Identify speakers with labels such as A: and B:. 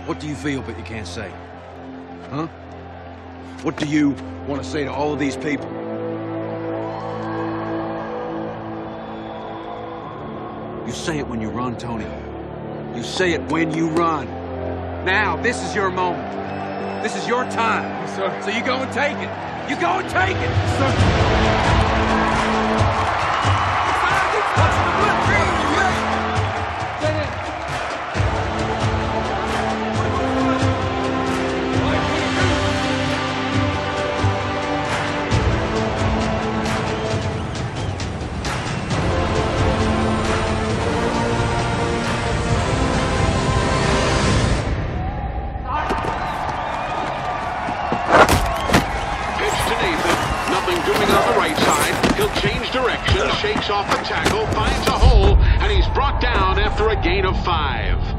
A: What do you feel but you can't say? Huh? What do you want to say to all of these people? You say it when you run, Tony. You say it when you run. Now, this is your moment. This is your time.
B: Yes, sir.
A: So you go and take it. You go and take it.
B: Yes, sir.
C: Doing on the right side, he'll change direction, shakes off the tackle, finds a hole, and he's brought down after a gain of 5.